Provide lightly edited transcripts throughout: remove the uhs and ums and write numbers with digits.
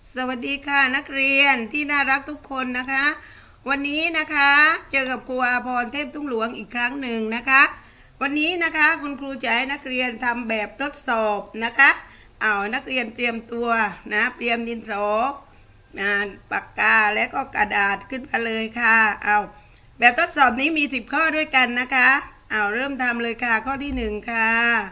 สวัสดีค่ะนักเรียนที่น่ารักทุกคนนะคะวันนี้นะคะเจอกับครูอาภรณ์เทพทุ่งหลวงอีกครั้งหนึ่งนะคะวันนี้นะคะคุณครูจะให้นักเรียนทำแบบทดสอบนะคะเอานักเรียนเตรียมตัวนะเตรียมดินสอปากกาและก็กระดาษขึ้นมาเลยค่ะเอาแบบทดสอบนี้มี10ข้อด้วยกันนะคะเอาเริ่มทำเลยค่ะข้อที่1ค่ะ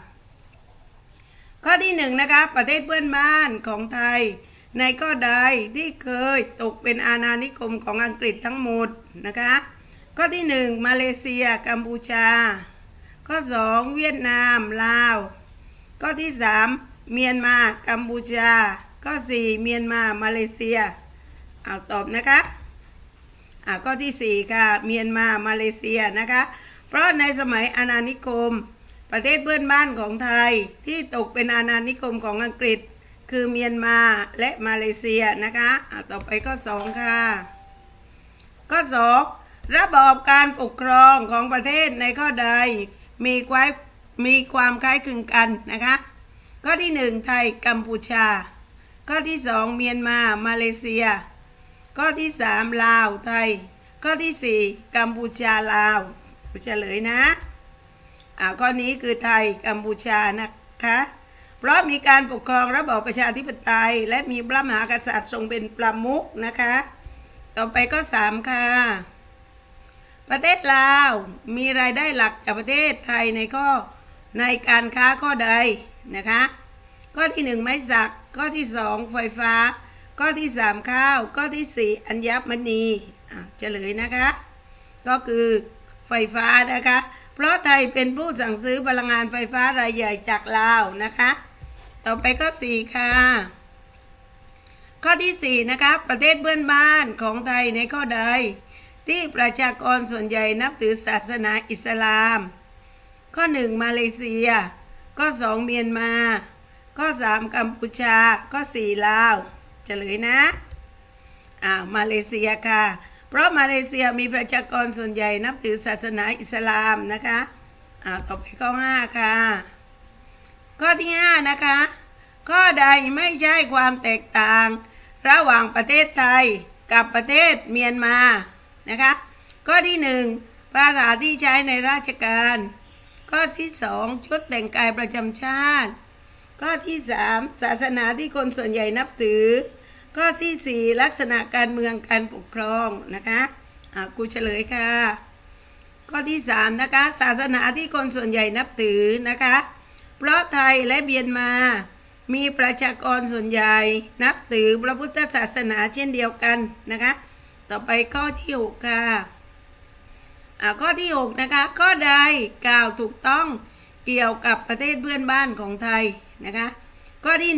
ข้อที่1นะคะประเทศเพื่อนบ้านของไทยในข้อใดที่เคยตกเป็นอาณานิคมของอังกฤษทั้งหมดนะคะข้อที่1มาเลเซียกัมพูชาข้อ2เวียดนามลาวข้อที่3เมียนมากัมพูชาข้อ4เมียนมามาเลเซียเอาตอบนะคะข้อที่4ค่ะเมียนมามาเลเซียนะคะเพราะในสมัยอาณานิคมประเทศเพื่อนบ้านของไทยที่ตกเป็นอาณานิคมของอังกฤษคือเมียนมาและมาเลเซียนะคะต่อไปข้อ2ค่ะข้อ2ระบอบการปกครองของประเทศในข้อใดมีความคล้ายคลึงกันนะคะข้อที่1ไทยกัมพูชาข้อที่2เมียนมามาเลเซียข้อที่3ลาวไทยข้อที่4กัมพูชาลาวเฉลยนะข้อนี้คือไทยกัมพูชานะคะเพราะมีการปกครองระบอบประชาธิปไตยและมีพระมหากษัตริย์ทรงเป็นประมุขนะคะต่อไปก็3ค่ะประเทศลาวมีรายได้หลักจากประเทศไทยในการค้าข้อใดนะคะข้อที่1ไม้สักข้อที่2ไฟฟ้าข้อที่3ข้าวข้อที่4อัญมณีเฉลยนะคะก็คือไฟฟ้านะคะเพราะไทยเป็นผู้สั่งซื้อพลังงานไฟฟ้ารายใหญ่จากลาวนะคะต่อไปข้อ4ค่ะข้อที่4นะคะประเทศเพื่อนบ้านของไทยในข้อใดที่ประชากรส่วนใหญ่นับถือศาสนาอิสลามข้อ1มาเลเซียข้อ2เมียนมาข้อ3กัมพูชาข้อ4ลาวเฉลยนะมาเลเซียค่ะเพราะมาเลเซียมีประชากรส่วนใหญ่นับถือศาสนาอิสลามนะคะต่อไปข้อ5ค่ะข้อที่5นะคะข้อใดไม่ใช่ความแตกต่างระหว่างประเทศไทยกับประเทศเมียนมานะคะข้อที่1ภาษาที่ใช้ในราชการข้อที่2ชุดแต่งกายประจำชาติข้อที่3ศาสนาที่คนส่วนใหญ่นับถือข้อที่4ลักษณะการเมืองการปกครองนะคะกูเฉลยค่ะข้อที่3นะคะศาสนาที่คนส่วนใหญ่นับถือนะคะเพราะไทยและเมียนมามีประชากรส่วนใหญ่นับถือพระพุทธศาสนาเช่นเดียวกันนะคะต่อไปข้อที่6ค่ะข้อที่6นะคะข้อใดกล่าวถูกต้องเกี่ยวกับประเทศเพื่อนบ้านของไทยนะคะข้อที่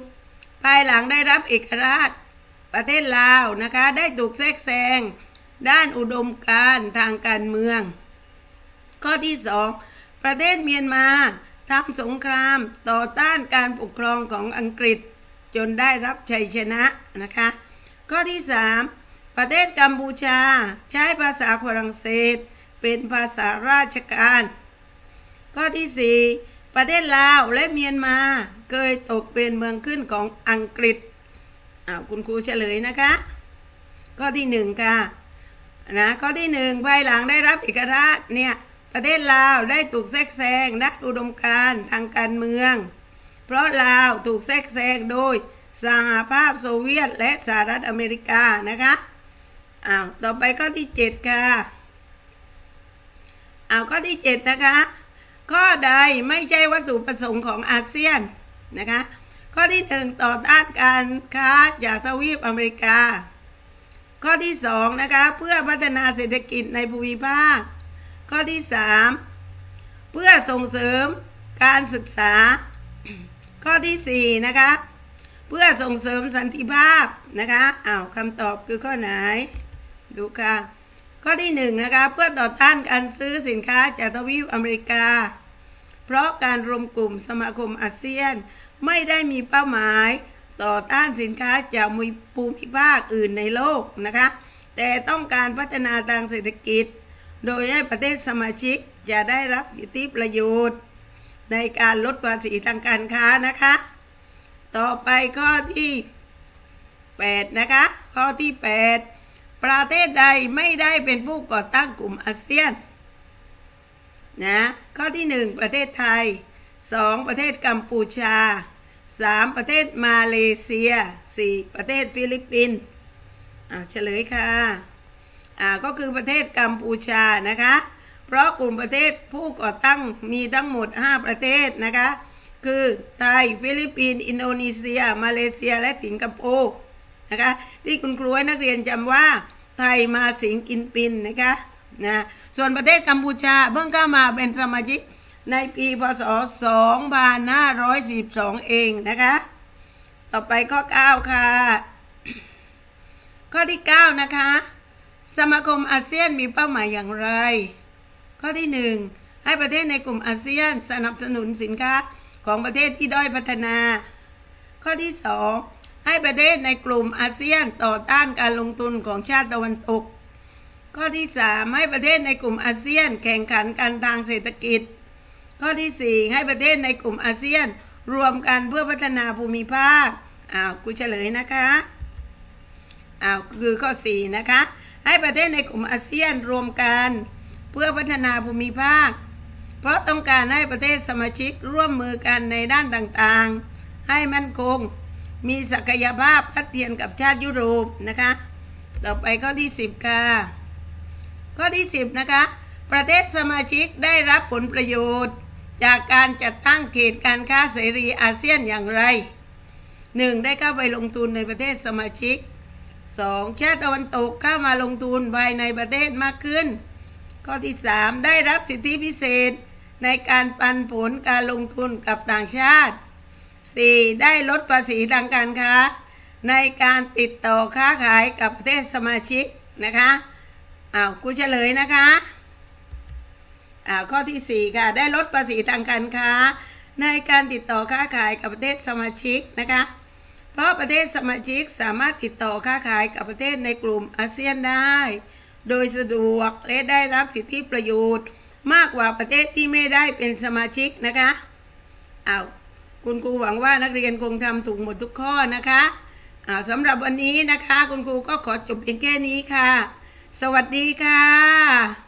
1ภายหลังได้รับเอกราชประเทศลาวนะคะได้ถูกแทรกแซงด้านอุดมการณ์ทางการเมืองข้อที่2ประเทศเมียนมาทำสงครามต่อต้านการปกครองของอังกฤษจนได้รับชัยชนะนะคะข้อที่3ประเทศกัมพูชาใช้ภาษาฝรั่งเศสเป็นภาษาราชการข้อที่4ประเทศลาวและเมียนมาเคยตกเป็นเมืองขึ้นของอังกฤษคุณครูเฉลยนะคะข้อที่1ค่ะข้อที่1ภายหลังได้รับเอกราชเนี่ยประเทศลาวได้ถูกแทรกแซงด้านอุดมการณ์ทางการเมืองเพราะลาวถูกแทรกแซงโดยสหภาพโซเวียตและสหรัฐอเมริกานะคะต่อไปข้อที่7ค่ะข้อที่7นะคะข้อใดไม่ใช่วัตถุประสงค์ของอาเซียนนะคะข้อที่1ต่อต้านการค้าจากทวีปอเมริกาข้อที่2นะคะเพื่อพัฒนาเศรษฐกิจในภูมิภาคข้อที่3เพื่อส่งเสริมการศึกษาข้อที่4นะคะเพื่อส่งเสริมสันติภาพนะคะคำตอบคือข้อไหนดูค่ะข้อที่1นะคะเพื่อต่อต้านการซื้อสินค้าจากทวีปอเมริกาเพราะการรวมกลุ่มสมาคมอาเซียนไม่ได้มีเป้าหมายต่อต้านสินค้าจากภูมิภาคอื่นในโลกนะคะแต่ต้องการพัฒนาทางเศรษฐกิจโดยให้ประเทศสมาชิกจะได้รับสิทธิประโยชน์ในการลดภาษีทางการค้านะคะต่อไปข้อที่ 8นะคะ ข้อที่ 8 ประเทศใดไม่ได้เป็นผู้ก่อตั้งกลุ่มอาเซียนนะข้อที่ 1 ประเทศไทย 2 ประเทศกัมพูชา 3 ประเทศมาเลเซีย 4 ประเทศฟิลิปปินส์เฉลยค่ะก็คือประเทศกัมพูชานะคะเพราะกลุ่มประเทศผู้ก่อตั้งมีทั้งหมด5ประเทศนะคะคือไทยฟิลิปปินส์อินโดนีเซียมาเลเซียและสิงคโปร์นะคะที่คุณครูให้นักเรียนจำว่าไทยมาสิงกินปินนะคะส่วนประเทศกัมพูชาเพิ่งเข้ามาเป็นสมาชิกในปีพ.ศ. 2542เองนะคะต่อไปข้อ 9 ค่ะข้อที่ 9 นะคะสมาคมอาเซียนมีเป้าหมายอย่างไรข้อที่ 1 ให้ประเทศในกลุ่มอาเซียนสนับสนุนสินค้าของประเทศที่ด้อยพัฒนาข้อที่ 2 ให้ประเทศในกลุ่มอาเซียนต่อต้านการลงทุนของชาติตะวันตกข้อที่ 3 ให้ประเทศในกลุ่มอาเซียนแข่งขันกันทางเศรษฐกิจข้อที่ 4 ให้ประเทศในกลุ่มอาเซียนรวมกันเพื่อพัฒนาภูมิภาคกูเฉลยนะคะคือข้อ 4 นะคะให้ประเทศในกลุ่มอาเซียนรวมกันเพื่อพัฒนาภูมิภาคเพราะต้องการให้ประเทศสมาชิกร่วมมือกันในด้านต่างๆให้มั่นคงมีศักยภาพทัดเทียมกับชาติยุโรปนะคะต่อไปข้อที่ 10 ค่ะข้อที่ 10 นะคะประเทศสมาชิกได้รับผลประโยชน์จากการจัดตั้งเขตการค้าเสรีอาเซียนอย่างไร 1. ได้เข้าไปลงทุนในประเทศสมาชิก 2. ชาติตะวันตกเข้ามาลงทุนภายในประเทศมากขึ้นข้อที่ 3 ได้รับสิทธิพิเศษในการปันผลการลงทุนกับต่างชาติ 4. ได้ลดภาษีทางการค้าในการติดต่อค้าขายกับประเทศสมาชิกนะคะกูเฉลยนะคะข้อที่ 4 ค่ะได้ลดภาษีทางการค้าในการติดต่อค้าขายกับประเทศสมาชิกนะคะเพราะประเทศสมาชิกสามารถติดต่อค้าขายกับประเทศในกลุ่มอาเซียนได้โดยสะดวกและได้รับสิทธิประโยชน์มากกว่าประเทศที่ไม่ได้เป็นสมาชิกนะคะคุณครูหวังว่านักเรียนคงทำถูกหมดทุกข้อนะคะสำหรับวันนี้นะคะคุณครูก็ขอจบเพียงแค่นี้ค่ะสวัสดีค่ะ